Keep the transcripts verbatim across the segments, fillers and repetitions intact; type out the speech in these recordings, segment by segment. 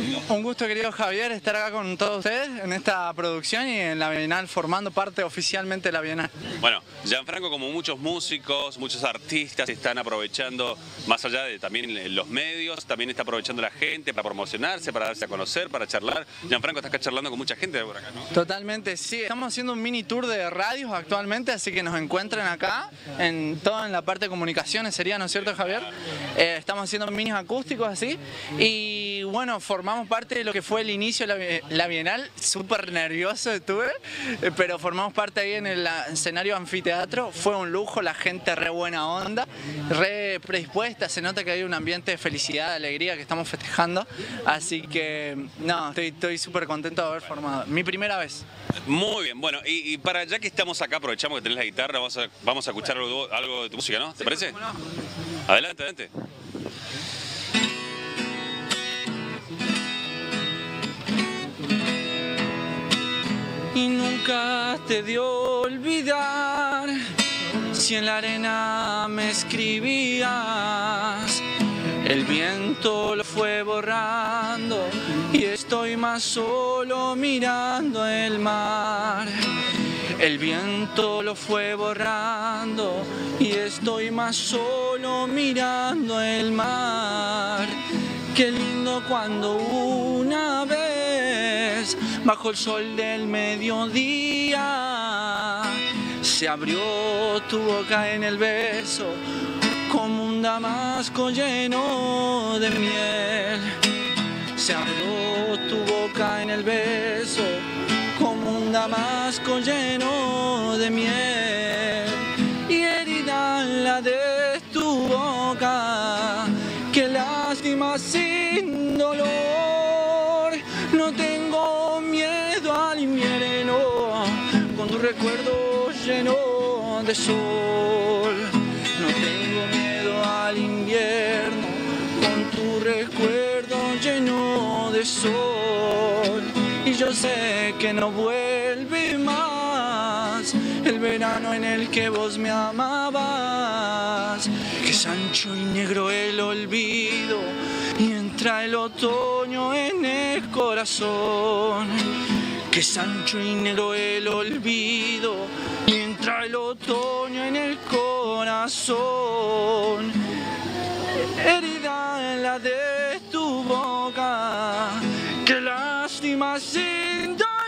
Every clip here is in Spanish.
Un gusto, querido Javier, estar acá con todos ustedes en esta producción y en la Bienal, formando parte oficialmente de la Bienal. Bueno, Gianfranco, como muchos músicos, muchos artistas, están aprovechando, más allá de también los medios, también está aprovechando la gente para promocionarse, para darse a conocer, para charlar. Gianfranco está acá charlando con mucha gente de por acá, ¿no? Totalmente, sí. Estamos haciendo un mini tour de radios actualmente, así que nos encuentran acá, en todo en la parte de comunicaciones sería, ¿no es cierto, Javier? Eh, estamos haciendo minis acústicos así, y bueno, formamos parte de lo que fue el inicio de la, la Bienal. Súper nervioso estuve, eh, pero formamos parte ahí en el escenario anfiteatro. Fue un lujo, la gente re buena onda, re predispuesta, se nota que hay un ambiente de felicidad, de alegría que estamos festejando, así que no, estoy súper contento de haber formado, mi primera vez. Muy bien, bueno, y, y para ya que estamos acá, aprovechamos que tenés la guitarra, vamos a, vamos a escuchar algo, algo de tu música, ¿no? ¿Te Sí, parece? ¿cómo no? Adelante, adelante. Y nunca te dio olvidar si en la arena me escribías. El viento lo fue borrando y estoy más solo mirando el mar. El viento lo fue borrando y estoy más solo mirando el mar. Qué lindo cuando una vez, bajo el sol del mediodía, se abrió tu boca en el beso como un damasco lleno de miel. Se abrió tu boca en el beso como un damasco lleno de miel. Y herida la de tu boca, qué lástima sin dolor. No tengo miedo al invierno con tu recuerdo lleno de sol. No tengo miedo al invierno con tu recuerdo lleno de sol. Y yo sé que no vuelve más el verano en el que vos me amabas. Que es ancho y negro el olvido y entra el otoño en el corazón. Que es ancho y negro el olvido y entra el otoño en el corazón. Herida en la de tu boca, qué lástima sin dolor.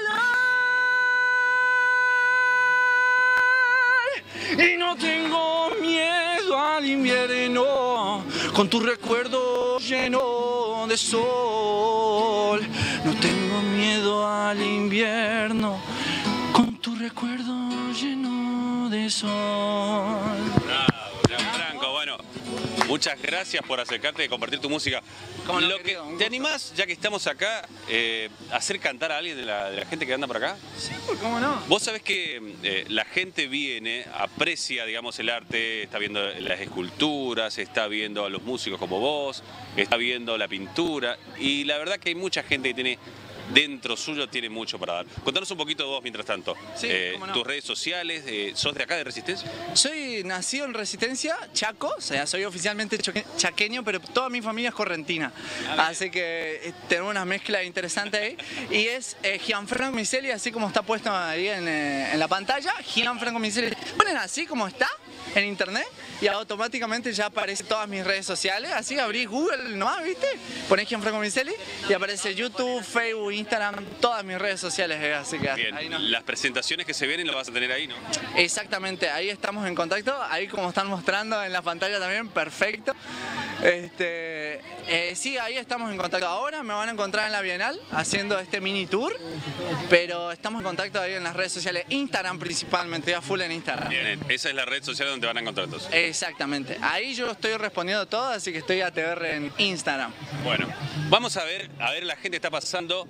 Y no tengo miedo al invierno con tu recuerdo lleno de sol. No tengo miedo al invierno con tu recuerdo lleno de sol. Bravo, Gianfranco, bueno, muchas gracias por acercarte y compartir tu música. No, Lo querido, que, ¿Te animás, ya que estamos acá, eh, a hacer cantar a alguien de la, de la gente que anda por acá? Sí, ¿cómo no? Vos sabés que eh, la gente viene, aprecia, digamos, el arte, está viendo las esculturas, está viendo a los músicos como vos, está viendo la pintura, y la verdad que hay mucha gente que tiene dentro suyo, tiene mucho para dar. Contanos un poquito de vos mientras tanto. Sí, eh, cómo no. Tus redes sociales, eh, ¿sos de acá, de Resistencia? Soy nacido en Resistencia, Chaco, o sea, soy oficialmente choque- chaqueño, pero toda mi familia es correntina. Así que eh, tenemos una mezcla interesante ahí. Y es eh, Gianfranco Miselli, así como está puesto ahí en, eh, en la pantalla. Gianfranco Miselli. Ponen así como está en internet y automáticamente ya aparecen todas mis redes sociales. Así abrís Google nomás, ¿viste? Ponés Gianfranco Miselli y aparece YouTube, Facebook, Instagram, todas mis redes sociales. eh, Así que Bien, ahí no. las presentaciones que se vienen las vas a tener ahí, ¿no? Exactamente, ahí estamos en contacto, ahí como están mostrando en la pantalla también, perfecto. Este, eh, sí, ahí estamos en contacto. Ahora me van a encontrar en la Bienal haciendo este mini tour, pero estamos en contacto ahí en las redes sociales, Instagram principalmente, ya full en Instagram. Bien, esa es la red social donde te van a encontrar entonces. Exactamente, ahí yo estoy respondiendo todo, así que estoy a T R en Instagram. Bueno, vamos a ver, a ver la gente está pasando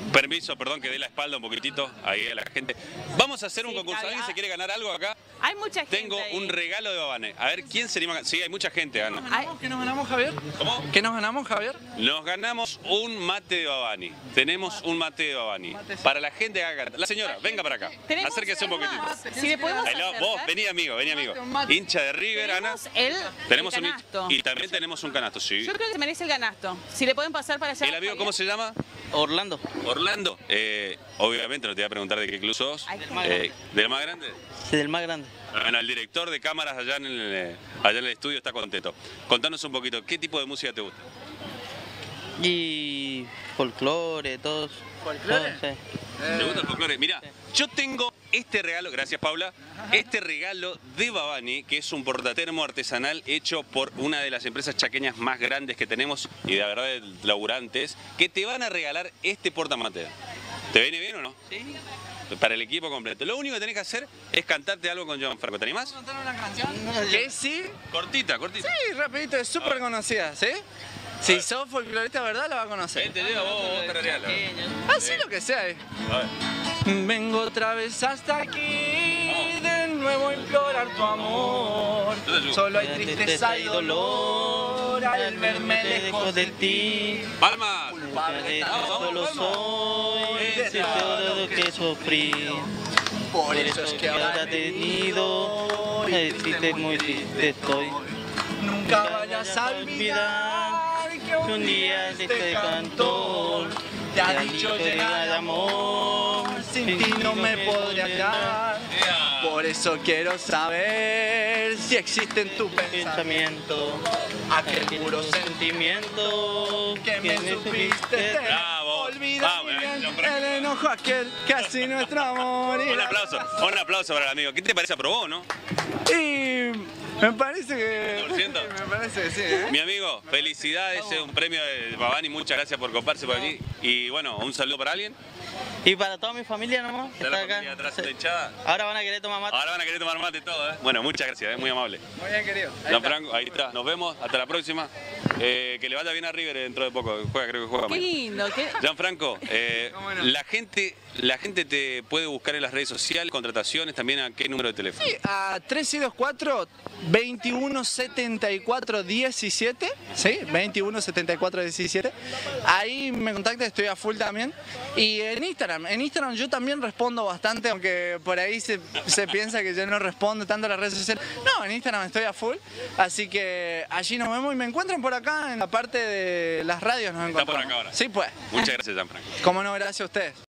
Permiso, perdón que dé la espalda un poquitito ahí a la gente. Vamos a hacer un Sí, concurso. ¿Alguien ah, se quiere ganar algo acá? Hay mucha gente. Tengo ahí. un regalo de Babane. A ver, ¿quién se anima? Sí, hay mucha gente, Ana. Ay, ¿Qué nos ganamos, Javier? ¿Cómo? ¿Qué nos ganamos, Javier? Nos ganamos un mate de Babani. Tenemos un mate de Babani. Para la gente que haga. La señora, venga para acá. tenemos Acérquese un poquitito. más. Si le podemos Ahí lo- acercar. vos, vení amigo, vení amigo. Hincha de River, Ana. Tenemos el, Tenemos el un canasto. y también tenemos un canasto, sí. Yo creo que se merece el canasto. Si le pueden pasar para allá. ¿El amigo cómo se llama? Orlando. Orlando. Eh, obviamente no te voy a preguntar de qué club sos. Ay, Eh, ¿Del más grande? Sí, del más grande. Bueno, el director de cámaras allá en, el, eh, allá en el estudio está contento. Contanos un poquito, ¿qué tipo de música te gusta? Y folclore, todos. ¿Folclore? Todo, sí. ¿Te gusta el folclore? Mirá, yo tengo este regalo, gracias Paula, este regalo de Babani, que es un portatermo artesanal hecho por una de las empresas chaqueñas más grandes que tenemos y de verdad de laburantes, que te van a regalar este portamate. ¿Te viene bien o no? Sí. Para el equipo completo. Lo único que tenés que hacer es cantarte algo con Gianfranco. ¿Te animás? ¿Cantar una canción? ¿Que sí? Cortita, cortita. Sí, rapidito, es súper conocida, ¿sí? Si sos folclorista de verdad, la va a conocer. Te digo, vos, vos te regalas. Así lo que sea. eh. A ver. Vengo otra vez hasta aquí, de nuevo a implorar tu amor. Yo te ayudo. Solo hay tristeza y dolor al verme lejos de ti. Palmas. Solo soy ese todo que sufrí. Por eso es que ahora te he tenido, triste, muy triste estoy. nunca vayas a olvidar que un día este cantor te ha dicho llena de amor, sin ti no me podría hallar. Por eso quiero saber si existe en tu pensamiento Pensamiento, aquel puro sentimiento que me supiste Bravo. olvidar Vamos, muy bien eh, lo- el enojo aquel que así nuestro amor. y Un la- aplauso, un aplauso para el amigo. ¿Qué te parece? ¿Aprobó, no? Y me parece que... ¿cien por ciento? Me parece que sí, ¿eh? Mi amigo, felicidades, es un premio de Babani, muchas gracias por coparse por aquí. Y bueno, un saludo para alguien. Y para toda mi familia nomás, que Está la está acá. familia atrás de la hinchada. Ahora van a querer tomar mate. Ahora van a querer tomar mate y todo, ¿eh? Bueno, muchas gracias, ¿eh? Muy amable. Muy bien, querido. Ahí está. Gianfranco, ahí está. Nos vemos, hasta la próxima. Eh, que le vaya bien a River dentro de poco. Juega, creo que juega Qué mañana. lindo. Qué... Gianfranco, eh, ¿Cómo no? la gente, la gente te puede buscar en las redes sociales, contrataciones, también a qué número de teléfono. Sí, a tres dos cuatro, veintiuno setenta y cuatro diecisiete, ¿sí? veintiuno setenta y cuatro diecisiete. Ahí me contacta, estoy a full también. Y en Instagram, en Instagram yo también respondo bastante, aunque por ahí se, se piensa que yo no respondo tanto a las redes sociales. No, en Instagram estoy a full, así que allí nos vemos y me encuentran por acá en la parte de las radios. Nos Está por encontramos. acá ahora. Sí, pues. Muchas gracias, Gianfranco. Como no, gracias a ustedes.